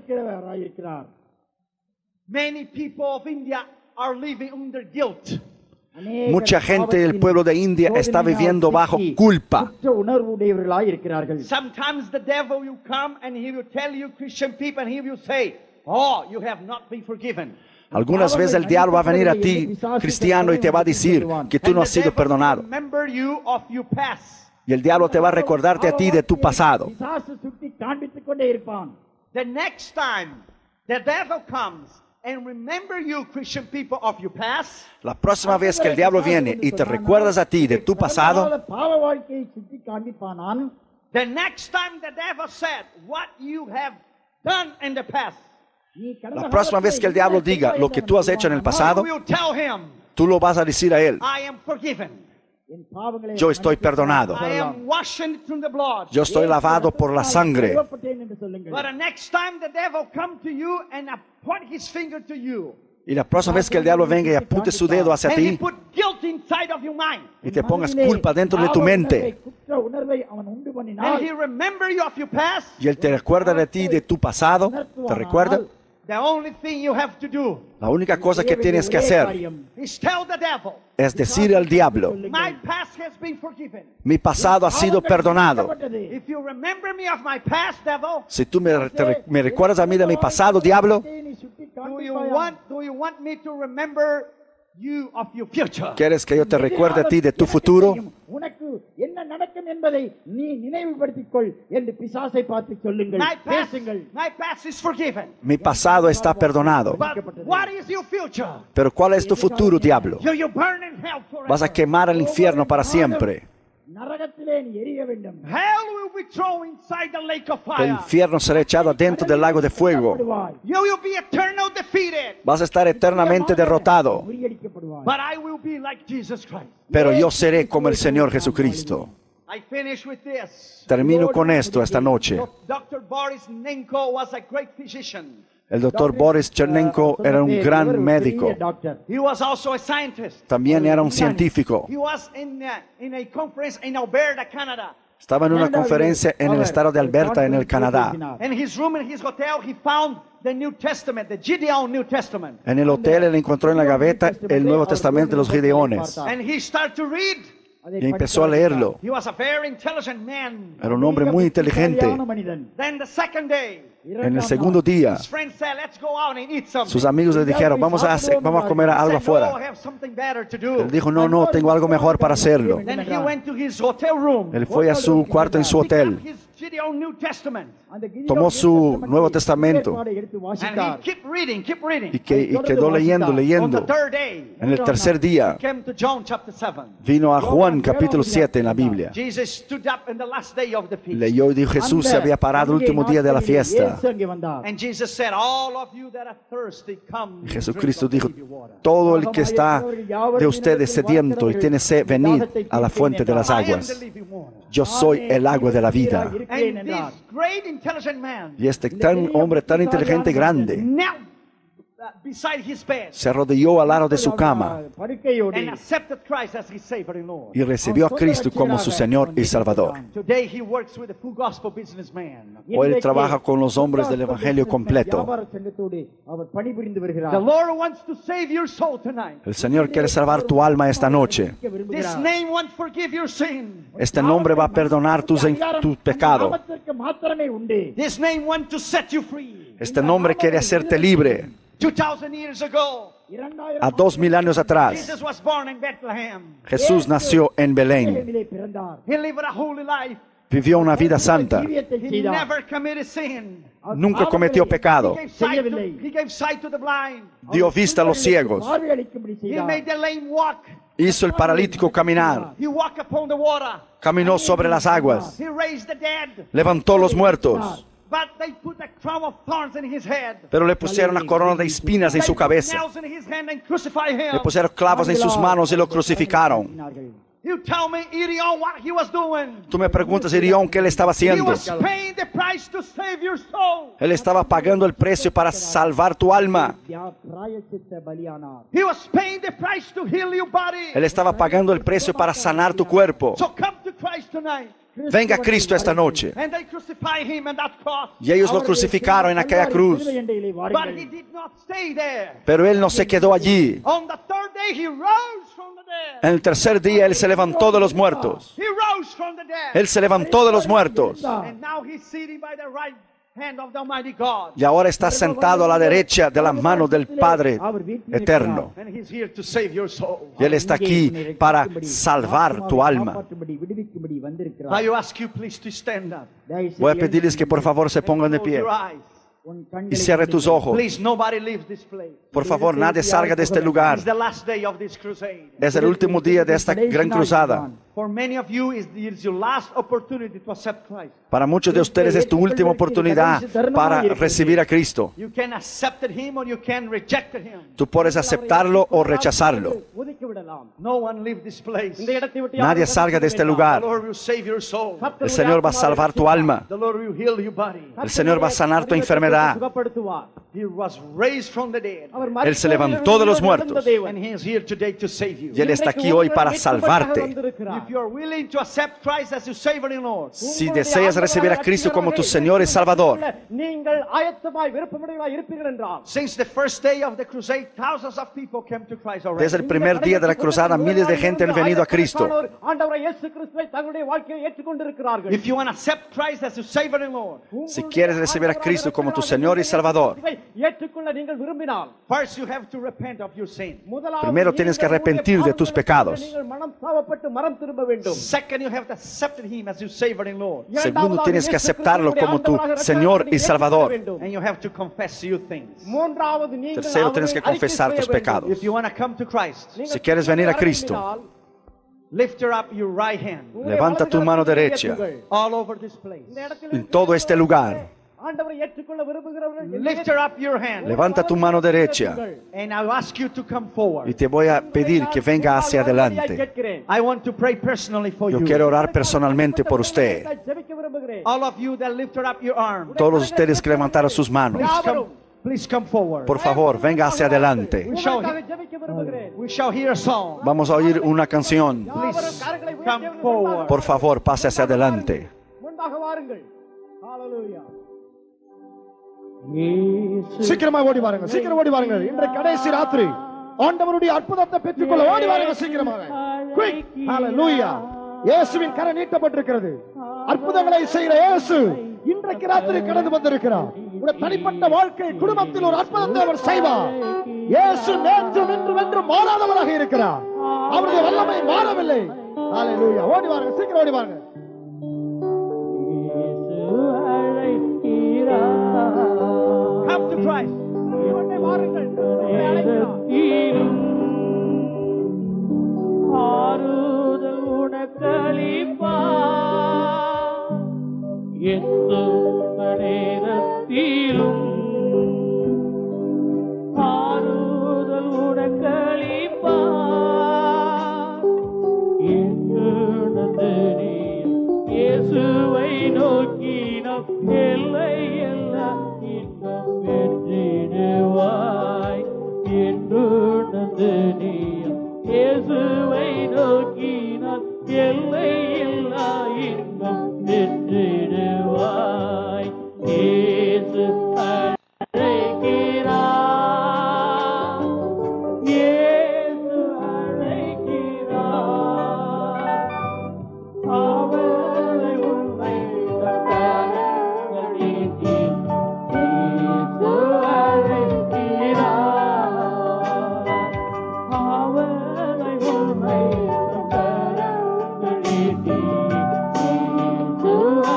Many people of India are living under guilt. Mucha gente del pueblo de India está viviendo bajo culpa. Sometimes the devil will come and he will tell you, Christian people, and he will say, oh, you have not been forgiven. Algunas veces el diablo va a venir a ti, cristiano, y te va a decir que tú no has sido perdonado. Remember you of your past. Y el diablo te va a recordarte a ti de tu pasado. The next time the devil comes and remember you, Christian people, of your past, La próxima vez que el diablo viene y te recuerdas a ti de tu pasado, the next time the devil said what you have done in the past, la próxima vez que el diablo diga lo que tú has hecho en el pasado, you will tell him, tú lo vas a decir a él. I am forgiven. Yo estoy perdonado. I am washed through the blood. Yo estoy lavado por la sangre. But the next time the devil come to you and point his finger to you, Y la próxima vez que el diablo venga y apunte su dedo hacia and he ti put guilt inside of your mind, y te pongas culpa dentro de tu mente, and he remember you of your past, y él te recuerda de ti de tu pasado, te recuerda, the only thing you have to do la única cosa que tienes que hacer is tell the devil, es decir al diablo, my past has been forgiven. mi pasado ha sido perdonado. If you remember me of my past, devil, Si tú me recuerdas a mí de mi pasado, diablo, Do you want me to remember you of your future? ¿Quieres que yo te recuerde a ti de tu futuro? உனக்கு என்ன நடக்கும் என்பதை நீ நினைவுபடுத்திக் கொள் என்று பிசாசை பார்த்து சொல்லுங்கள், பேசுங்கள். My past is forgiven. Mi pasado está perdonado. But what is your future? Pero ¿cuál es tu futuro, diablo? You burn in hell forever. Vas a quemar al infierno para siempre. நரகத்திலே நீ எரிய வேண்டும். Hell will be thrown inside the lake of El fire. infierno será echado adentro del lago de fuego. You will be eternal defeated. Vas a estar eternamente derrotado. முறியடிக்கப்படுவாய். But I will be like Jesus Christ. Pero yo seré como el Señor Jesucristo. I finish with this. Termino con esto esta noche. Dr. Boris Nenko was a great physician. El doctor Boris Chernenko era un gran médico. He was also a scientist. También era un científico. He was in a conference in Alberta, Canada. Estaba en una conferencia en el estado de Alberta, en el Canadá. In his room, in his hotel, he found the New Testament, the Gideon New Testament. En el hotel él encontró en la gaveta el Nuevo Testamento de los Gideones. And he started to read. Y empezó a leerlo. He was a very intelligent man. Era un hombre muy inteligente. Then the second day, En el segundo día, his friends said, "Let's go out and eat something." sus amigos le dijeron, vamos a comer He algo said, "No, I afuera. have something better to do." Él dijo, no, tengo algo mejor para hacerlo. Then he went to his hotel room. Él fue a su cuarto en su hotel. Picked up his Gideon New Testament. Tomó su Nuevo Testamento And he kept reading. y quedó leyendo. On the third day, En el tercer día, he came to John chapter 7. vino a Juan capítulo 7 en la Biblia. Jesus stood up in the last day of the feast. Leyó y dijo, Jesús se había parado el último día de la fiesta. And Jesus said, "All of you that are thirsty, come." Y Jesucristo dijo, todo el que está de ustedes sediento y tiene sed, venid a la fuente de las I am the aguas. living water. Yo soy el agua de la vida. And this great intelligent man Y este hombre tan inteligente y grande knelt beside his bed se arrodilló al lado de su cama and accepted Christ as his Savior and Lord. y recibió a Cristo como su Señor y Salvador. Today he works with a full gospel businessman. Hoy él trabaja con los hombres del Evangelio completo. The Lord wants to save your soul tonight. El Señor quiere salvar tu alma esta noche. This name wants to forgive your sin. Este nombre va a perdonar tu pecado. This name wants to set you free. Este nombre quiere hacerte libre. 2,000 years ago, A 2000 años atrás, Jesus was born in Bethlehem. Jesús nació en Belén. He lived a holy life. Vivió una vida santa. He never committed sin. Nunca cometió pecado. He gave sight to the blind. Dio vista a los ciegos. He made the lame walk. Hizo el paralítico caminar. He walked upon the water. Caminó sobre las aguas. He raised the dead. Levantó los muertos. But they put a crown of thorns in his head. Pero le pusieron una corona de espinas en su cabeza. Nails in his hand and crucified him. Le pusieron clavos en sus manos y lo crucificaron. You tell me, Gideon, what he was doing. Tú me preguntas, Irión, ¿qué él estaba He haciendo? was paying the price to save your soul. Él estaba pagando el precio para salvar tu alma. He was paying the price to heal your body. Él estaba pagando el precio para sanar tu cuerpo. So come to Christ tonight. Venga Cristo esta noche. And they crucified him on that cross. Y ellos lo crucificaron en aquella cruz. But he did not stay there. Pero él no se quedó allí. On the third day he rose from the dead. En el tercer día él se levantó de los muertos. He rose from the dead. Él se levantó de los muertos. And now he's sitting by the right hand of the Almighty God. Y ahora está sentado a la derecha de la mano del Padre eterno. And he's here to save your soul. Y él está aquí para salvar tu alma. I ask you please to stand up. Voy a pedirles que por favor se pongan de Close pie your eyes. y cierre tus ojos. Please, nobody leaves this place. Por favor, nadie salga de este lugar. It's the last day of this crusade. Es el último día de esta gran cruzada. For many of you, it's your last opportunity to accept Christ. Para muchos de ustedes es tu última oportunidad para recibir a Cristo. You can accept him or you can reject him. Tú puedes aceptarlo o rechazarlo. No one leave this place. Nadie salga de este lugar. The Lord will save your soul. El Señor va a salvar tu alma. The Lord will heal your body. El Señor va a sanar tu enfermedad. He was raised from the dead. Él se levantó de los muertos. And he is here today to save you. Y Él está aquí hoy para salvarte. You இருக்கிறார். If you are willing to accept Christ as your Savior and Lord, Si deseas recibir a Cristo como tu Señor y Salvador, நீங்கள் ஆயத்தமாய் விருப்பமுடையவர்களாய் இருப்பீர்கள் என்றால், since the first day of the crusade, thousands of people came to Christ already. desde el primer día de la cruzada, miles de gente han venido a Cristo. ஆண்டவராய் இயேசு கிறிஸ்துவை தங்களுடைய வாழ்க்கையை ஏற்றுக்கொண்டிருக்கிறார்கள். If you want to accept Christ as your Savior and Lord, Si quieres recibir a Cristo como tu Señor y Salvador, ஏற்றுக்கொள்ள நீங்கள் விரும்பினால், first you have to repent of your sin. primero tienes que arrepentir de tus pecados. நீங்கள் மனம் சாவப்பட்டு மனம் திரும்ப வேண்டும். Second, you have to accept Him as your Savior and Lord. Segundo, tienes que aceptarlo como tu Señor y Salvador. And you have to confess your things. மூன்றாவது, நீங்கள் Tercero, tienes que confesar tus pecados. If you want to come to Christ, Si quieres venir a Cristo, lift up your right hand levanta tu mano derecha all over this place. en todo este lugar. ஆண்டவரை ஏற்றுக்கொள்ள விரும்புகிறவர்கள் Lift up your hand, Levanta tu mano derecha and I'll ask you to come y forward. te voy a pedir que venga hacia adelante. I want to pray personally for Yo you. quiero orar personalmente por usted. All of you that lifted up your arm, Todos ustedes que levantaron sus manos, please come forward. por favor, venga hacia adelante. We shall hear a song. Vamos a oír una canción. Please come forward. Por favor, pase hacia adelante. முன்பாக வாருங்கள். ஹalleluya. சீக்கிரமா ஓடி வாருங்க, சீக்கிரம் ஓடி வாருங்க. இன்றைக்கு கடைசி ராத்திரி ஆண்டவருடைய அற்புதத்தை பெற்றுக்கொள்ள ஓடி வாருங்க சீக்கிரமாக. Quick. Hallelujah. இயேசுவின் கரம் நீட்டப்பட்டிருக்கிறது. அற்புதங்களை செய்கிற இயேசு இன்றைக்கு ராத்திரி கடந்து வந்திருக்கிறார். உங்களுடைய தனிப்பட்ட வாழ்க்கை, குடும்பத்தில் ஒரு அற்புதத்தை அவர் செய்வார். இயேசு நேற்றும் இன்றும் என்றும் மாறாதவராக இருக்கிறார். அவருடைய வல்லமை மாறவில்லை. Hallelujah. ஓடி வாருங்க, சீக்கிரம் ஓடி வாருங்க. Come to Christ. ஆறுதல் உனக்களிப்பா நேரத்திலும் ஆறுதல் உனக்களிப்பா இயேசுவை நோக்கினோம் எல்லை எல்லாம் இன்னும் வெற்றிடுவாய் என்று நீயும் இயேசுவை நோக்கினால் எல்லை எல்லாம் இன்னும் வெற்றிடுவாய். இயேசு அழைக்கிறார், இயேசு அழைக்கிறார், அவரை உன்னை கரங்கள் நீட்டி இயேசு அழைக்கிறார், அவரை உன்னை கரங்கள் நீட்டி இயேசு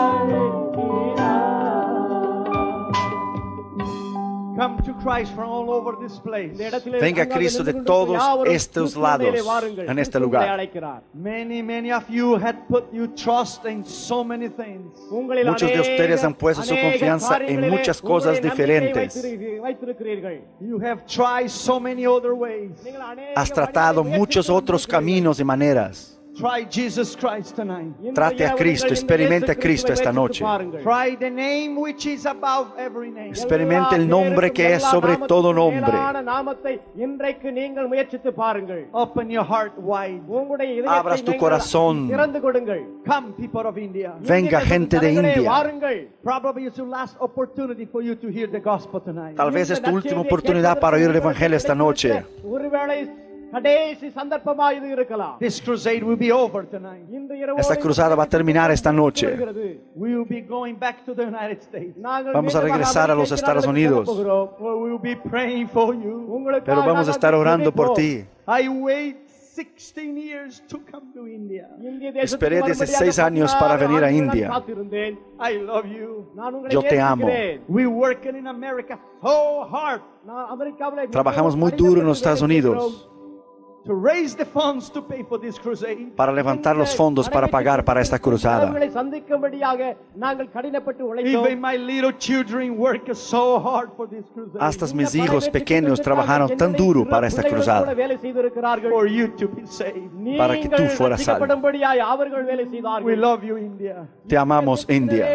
அழைக்கிறார். Come to Christ from all over this place. Venga Cristo de todos estos lados en este lugar. Many of you had put your trust in so many things. Muchos de ustedes han puesto su confianza en muchas cosas diferentes. You have tried so many other ways. Has tratado muchos otros caminos y maneras. Try Jesus Christ tonight. Trate a Cristo, experimente a Cristo esta noche. Try the name which is above every name. Experimente el nombre que es sobre todo nombre. இன்றைக்கு நீங்கள் முயற்சித்து பாருங்கள். Open your heart wide. உங்களுடைய Abras tu corazón. திறந்து கொடுங்கள். Come, people of India. Venga gente de India. வாருங்கள். Probably it's your last opportunity for you to hear the gospel tonight. Tal vez es tu última oportunidad para oír el Evangelio esta noche. ஒருவேளை கடைசி சந்தர்ப்பமா இது இருக்கலாம். This crusade will be over tonight. Esta cruzada va a terminar esta noche. We will be going back to the United States. Vamos a regresar a los Estados Unidos. We will be praying for you. Pero vamos a estar orando por ti. I wait 16 years to come to India. Esperé 16 años para venir a India. I love you. Yo te amo. We working in America so hard. Trabajamos muy duro en los Estados Unidos To raise the funds to pay for this crusade. para levantar los fondos para pagar para esta cruzada. Even my little children work so hard for this crusade. Hasta mis hijos pequeños trabajaron tan duro para esta cruzada, For you to be saved. para que tú fueras salvo. We love you, India. Te amamos, India.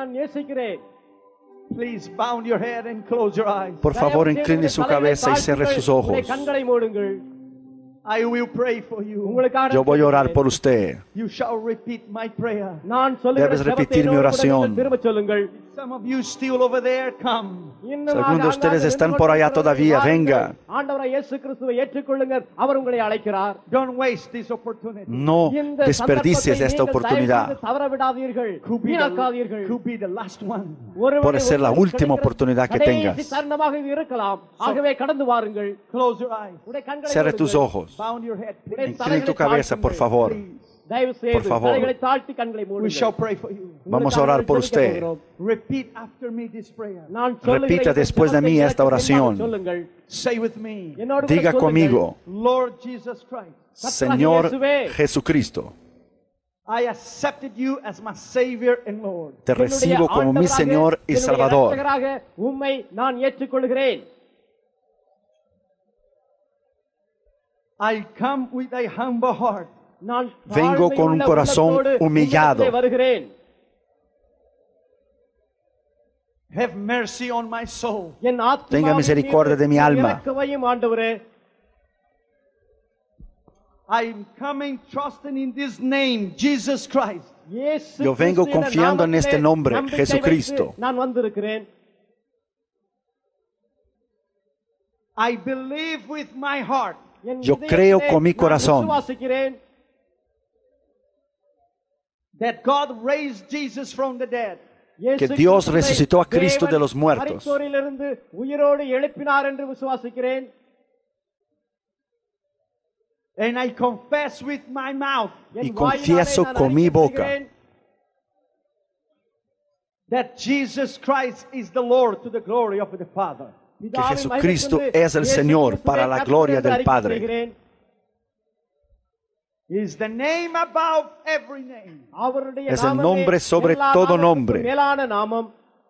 Please bow your head and close your eyes. Por favor, incline su cabeza y cierre sus ojos. I will pray for you. உங்களுக்காக Yo voy a orar por usted. You shall repeat my prayer. நான் சொல்லுகிற Debes ஜெபத்தை repetir mi என்னோடு கூட oración. நீங்கள் திரும்பச் சொல்லுங்கள். Some of you still over there, come. இன்னும் Si algunos de அங்கே ustedes நின்று están கொண்டு por allá இருக்கிறவர்கள் todavía, வாருங்கள். venga. ஆண்டவராய் இயேசு கிறிஸ்துவை ஏற்றுக்கொள்ளுங்கள். அவர் உங்களை அழைக்கிறார். Don't waste this opportunity. No இந்த desperdicies சந்தர்ப்பத்தை esta நீங்கள் oportunidad. தயவு செய்து தவற விடாதீர்கள். வீணாக்காதீர்கள். Could be the last one. Puede ser la última oportunidad que tengas. கடைசி தருணமாக இது இருக்கலாம். ஆகவே கடந்து வாருங்கள். Close your eyes. உடைய கண்களை Cierre tus மூடுங்கள். ojos. Bow your head, உடைய please. Inclina tu cabeza, por favor. தயவு செய்து Por favor. தலைகளை தாழ்த்தி கண்களை We மூடுங்கள். shall pray for you. Vamos a orar por usted. Repeat after me this prayer. நான் சொல்லுகிற Repita இந்த después de mí ஜெபத்தை esta எனக்கு oración. முன்பாக சொல்லுங்கள். Say with me. என்னோடு கூட Diga சொல்லுங்கள். conmigo, Lord Jesus Christ, Señor Jesús. Jesucristo, I accepted you as my Savior and Lord. te recibo como mi Señor y என்னுடைய Salvador. இரட்சகராக உம்மை நான் ஏற்றுக்கொள்கிறேன். I come with a humble heart. நான் Vengo con un தாழ்மையுள்ள corazón உள்ளத்தோடு humillado. உம்மிடத்திலே வருகிறேன். Have mercy on my soul. என் ஆத்துமாவின் Tenga misericordia de mi மீது alma. இரக்கவையும் ஆண்டவரே. I'm coming trusting in this name, Jesus Christ. இயேசு Yo vengo கிறிஸ்துவின் confiando en este நாமத்திலே nombre, நம்பிக்கை Jesucristo. வைத்து நான் வந்திருக்கிறேன். I believe with my heart என் Yo இதயத்திலே creo con mi நான் corazón விசுவாசிக்கிறேன் that God raised Jesus from the dead. que Dios resucitó a Cristo de los muertos. மரித்தோரிலிருந்து உயிரோடு எழுப்பினார் என்று விசுவாசிக்கிறேன். And I confess with my mouth Y confieso con mi boca that Jesus Christ is the Lord to the glory of the Father. que Jesucristo es el Señor para la gloria del Padre. He is the name above every name. Es el nombre sobre todo nombre. மேலான நாமம்.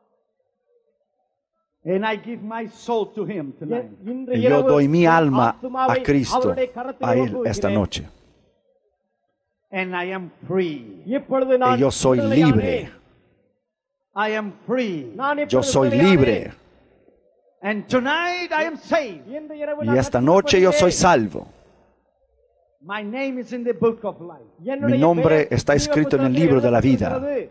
And I give my soul to Him tonight. இன்று Y yo இரவு doy mi என் alma ஆத்துமாவை a Cristo, அவருடைய கரத்தில் a Él ஒப்புவிக்கிறேன். esta noche. And I am free. இப்பொழுது Y நான் yo soy விடுதலையானேன். libre. I am free. நான் Yo இப்பொழுது soy விடுதலையானேன். libre. And tonight I am saved. இன்று இரவு Y நான் esta noche yo soy ரட்சிக்கப்படுகிறேன். salvo. My name is in the book of life. என்னுடைய Mi nombre பெயர் está escrito en el ஜீவ libro de la vida. புத்தகத்தில்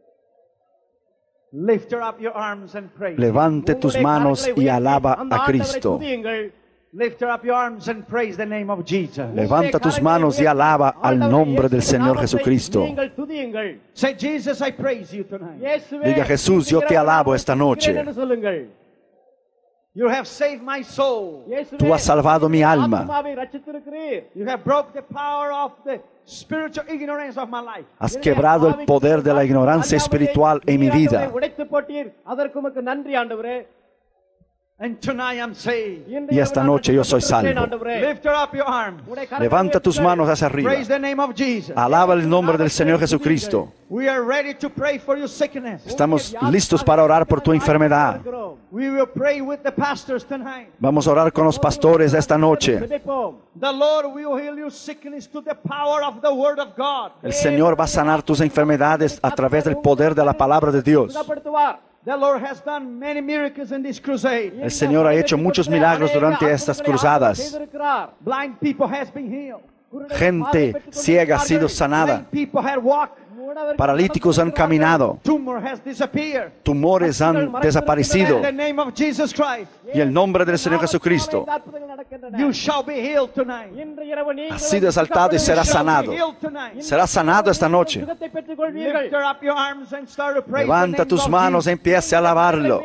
Lift up your arms and pray. Levante tus உங்களுடைய manos கரங்களை y உயர்த்தி alaba அந்த a ஆண்டவரை Cristo. துதியுங்கள். Lift up your arms and praise the name of Jesus. Levanta tus manos y alaba al nombre del Señor Jesucristo. நீங்கள் துதியுங்கள். Say, Jesus, I praise you tonight. இயேசுவே, Diga, Jesús, yo te alabo esta noche. என்று சொல்லுங்கள். You have saved my soul. இயேசுவே, Tú has salvado mi alma. ஆத்துமாவை ரட்சித்திருக்கிறீர். You have broke the power of the spiritual ignorance of my life. Has quebrado el poder de la ignorancia espiritual en mi vida. உடைத்து போட்டீர். அதற்கு உமக்கு நன்றி ஆண்டவரே. And tonight I'm saved. Y esta noche yo soy salvo. Lift up your arms. Levanta tus manos hacia arriba. Praise the name of Jesus. Alaba el nombre del Señor Jesucristo. We are ready to pray for your sickness. Estamos listos para orar por tu enfermedad. We will pray with the pastors tonight. Vamos a orar con los pastores esta noche. The Lord will heal your sickness to the power of the Word of God. El Señor va a sanar tus enfermedades a través del poder de la palabra de Dios. The Lord has done many miracles in this crusade. El Señor ha hecho muchos milagros durante estas cruzadas. Blind people has been healed. Gente ciega ha sido sanada. Lame people have walked. Paralíticos han caminado. Tumor has disappeared. Tumores han desaparecido. In the name of Jesus Christ, Y el nombre del Señor Jesucristo you shall be healed tonight. ha sido exaltado y será You shall be sanado. healed tonight. Será sanado esta noche. Lift up your arms and start to praise the Levanta name tus of manos e Jesus. empiece a alabarlo.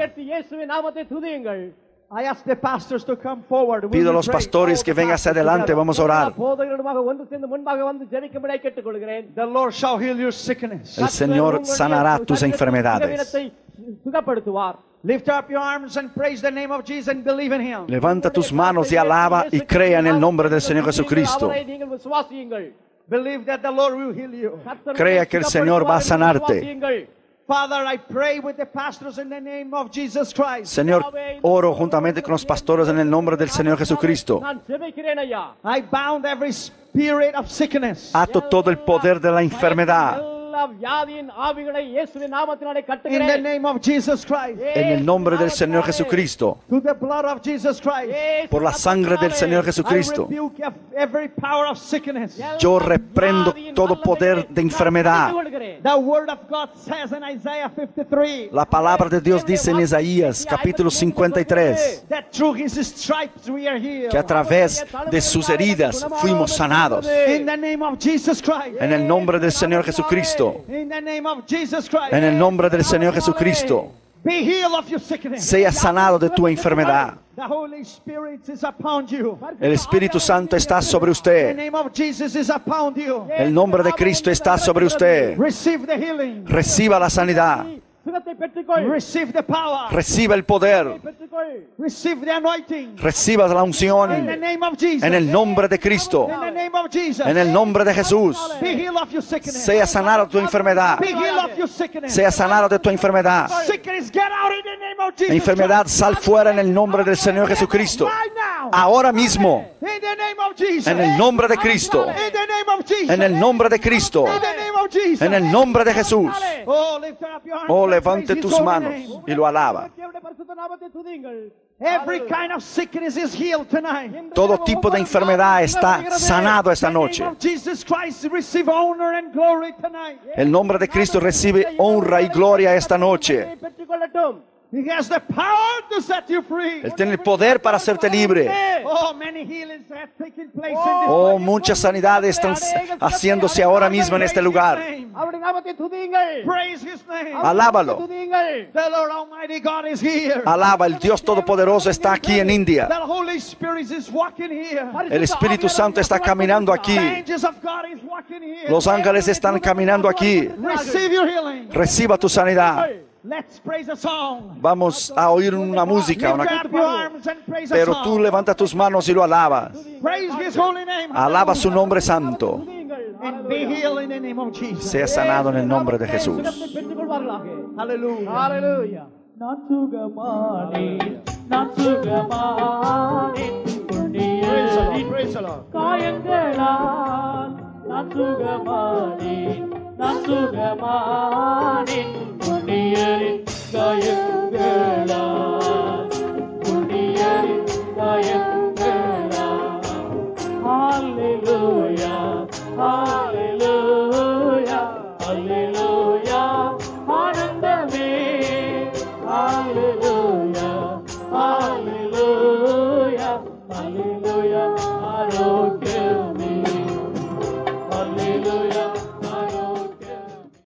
I ask the pastors to come forward. We Pido a will los pray. pastores All que the vengan hacia pastors adelante. together. Vamos a orar. The Lord shall heal your sickness. El Señor sanará tus enfermedades. Lift up your arms and praise the name of Jesus and believe in Him. Levanta tus manos y alaba y crea en el nombre del Señor Jesucristo. Believe that the Lord will heal you. Crea que el Señor va a sanarte. Father, I pray with the pastors in the name of Jesus Christ. Señor, oro juntamente con los pastores en el nombre del Señor Jesucristo. I bound every spirit of sickness. Ato todo el poder de la enfermedad. எல்லா வியாதியின் ஆவிகளை இயேசுவின் நாமத்தினாலே In the கட்டுகிறேன். name of Jesus Christ. En el nombre del Señor Jesucristo, Through the blood of Jesus Christ. por la sangre del Señor I Jesucristo, rebuke every power of sickness. yo reprendo todo poder de enfermedad. The word of God says in Isaiah 53 La palabra de Dios dice en Isaías capítulo 53 that through his stripes we are healed. que a través de sus heridas fuimos sanados. In the name of Jesus Christ. En el nombre del Señor Jesucristo, In the name of Jesus Christ. en el nombre del Señor Jesucristo, Be healed of your sickness. sea sanado de tu enfermedad. The Holy Spirit is upon you. El Espíritu Santo está sobre The usted. name of Jesus is upon you. El nombre de Cristo está sobre usted. Receive the healing. Reciba la sanidad. சுகத்தை பெற்றுக்கொள். Receive the power. Reciba el poder. பெற்றுக்கொள். Receive the anointing. Reciba la In the unción. name of Jesus. En el nombre de Cristo. In the name of Jesus. En el nombre de Jesús. Be healed of your sickness. Sea sanado tu enfermedad. Be healed of your sickness. Sea sanado de tu enfermedad. Sickness, get out in the name of Jesus. Enfermedad, sal fuera en el nombre del Señor Jesucristo. Right now. Ahora mismo. In the name of Jesus. En el nombre de Cristo. In the name of Jesus. En el nombre de Cristo. In the name of Jesus. En el nombre de Jesús. Oh, lift up your hands. Oh, and levante praise His tus holy manos name. y lo alaba. தேவனுடைய பரிசுத்த நாமத்தை துதியுங்கள். Every kind of sickness is healed tonight. Todo tipo de enfermedad está sanado esta In the noche. name of Jesus Christ, receive honor and glory tonight. El nombre de Cristo recibe honra y gloria esta noche. பெற்றுக்கொள்ளட்டும். He has the power to set you free. Él tiene el poder para hacerte libre. Oh, many healings have taken place in this Oh, place. muchas sanidades están haciéndose ahora mismo en este lugar. அவருடைய நாமத்தை துதியுங்கள். Praise His name. Alábalo. துதியுங்கள். The Lord Almighty God is here. Alaba, el Dios Todopoderoso está aquí en India. The Holy Spirit is walking here. El Espíritu Santo está caminando aquí. The angels of God is walking here. Los ángeles están caminando aquí. Receive your healing. Reciba tu sanidad. Let's praise a song. Vamos a oír una música, Lift up your arms and praise a pero song. tú levanta tus manos y lo alabas. Praise His holy name. Alaba su nombre santo. And be healed in the name of Jesus. Sea sanado en el nombre de Jesús. பெற்றுக்கொள்வார்களாக. Hallelujah. ஹalleluya. நான் சுகமானேன். நான் சுகமானேன். புண்ணியரின் Praise the Lord. காயங்களால் நான் சுகமானேன். நான் சுகமானேன். புண்ணியரின் காயங்களால்